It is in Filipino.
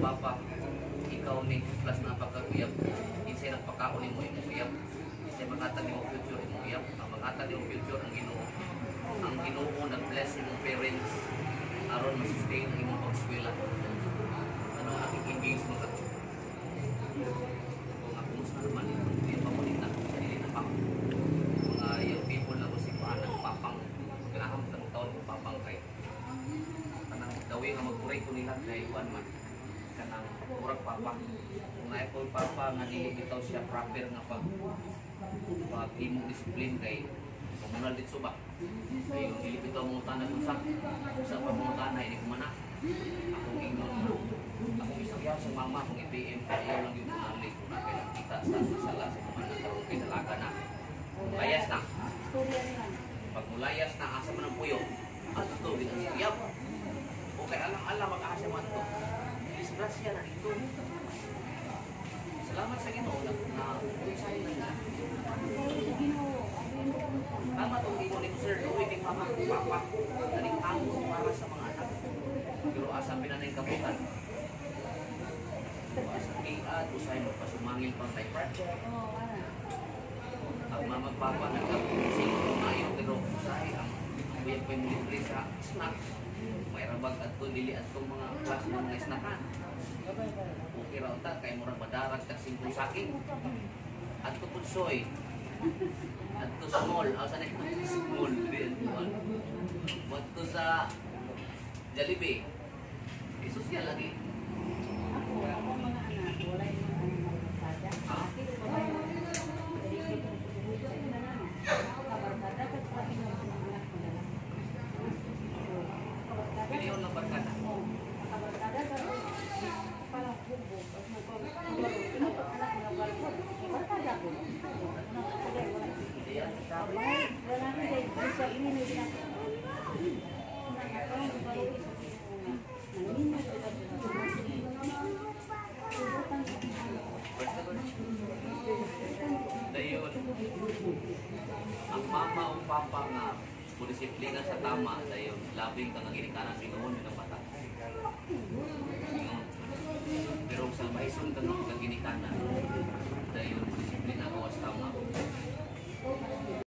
papa, ikaw ni plus na pagkakuyap. Kinsay nagpakaon mo imuyap. Kinsay mangatag mo future imuyap. Ang mangatag mo future ang Ginoo. Ang Ginoo nag-bless imong parents aron ma-sustain ang imong pag-eskwela. Ano ang engage mo ka? Kung ako musta naman hindi pa mo nita sa sarili na pang mga young people na ko si Paanang papang kinaham ng taon ko papang kay kanang dawin nga magpuray ko nila kay Juan man kanang murag papa kung na ko papa nga dili bitaw siya proper nga pag imong discipline kay kumunal dito ba kay yung dili bitaw mo tanan sa pa mo tanan ini kumana akong ingnon akong isagyaw sa mama kung i-PM kaya lang yung kunali kung nakailang kita sa sala sa kumana karon kay dalaga na layas na pag mulayas na asa man ang puyo ato to binasiyap o kay alang-alang mag-asa man to disgrasya na dito salamat sa Ginoo na unsay na tama itong imo ni Sir Louie ni Mama Papa daling amo para sa mga anak pero asa pinanay kabutan asa kiad usay mo pasumangil pang diaper ang Mama Papa nagkapusing kumayo pero usay ang buyag pa yung libre sa snack may rabag at to dili at itong mga klas ng mga snackan okay raw ta kay murag madarat kasing saking at to punsoy at to small saan na ito small at to sa Jollibee isus niya lagi Pilihan ng barkada. Dayon, ang mama o papa nga disiplina sa tama dayon labing kang ginikanan Ginoo